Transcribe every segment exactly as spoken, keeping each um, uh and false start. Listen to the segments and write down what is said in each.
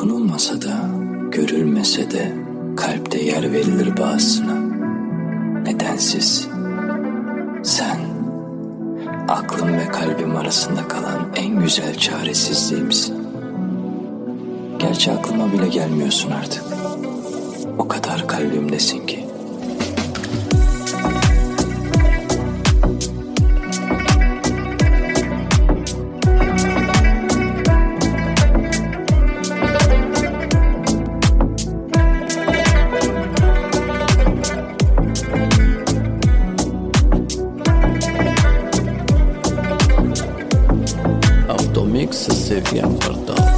dokunulmasa da, görülmese de kalpte yer verilir bazısına. Nedensiz. Sen, aklım ve kalbim arasında kalan en güzel çaresizliğimsin. Gerçi aklıma bile gelmiyorsun artık. O kadar kalbimdesin ki. Automix Sevgen Kartal.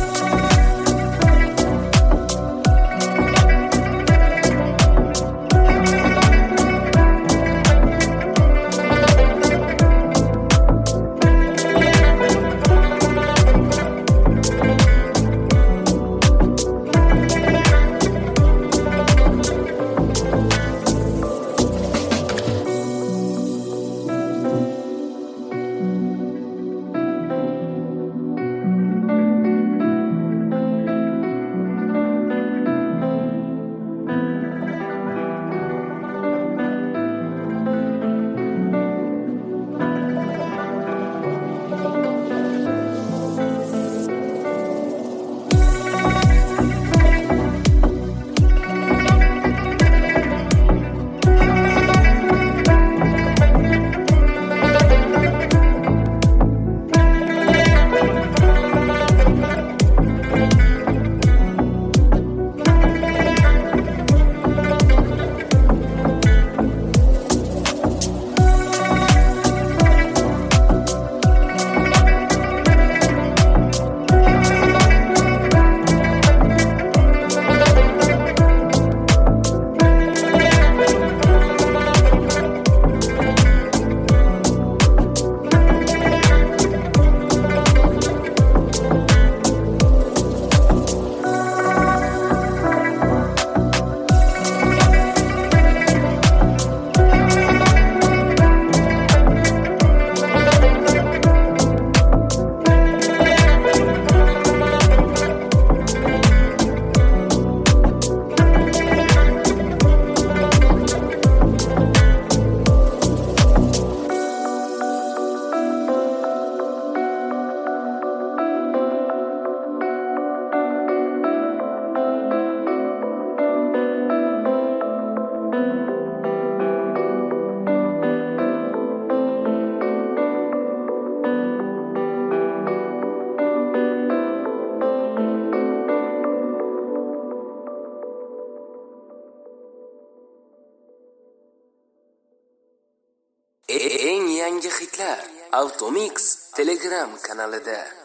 Eng yangi hitlar Automix Telegram kanalida.